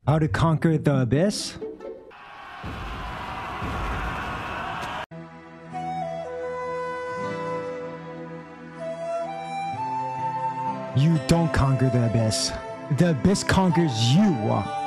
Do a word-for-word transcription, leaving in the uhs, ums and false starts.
How to conquer the abyss? You don't conquer the abyss. The abyss conquers you.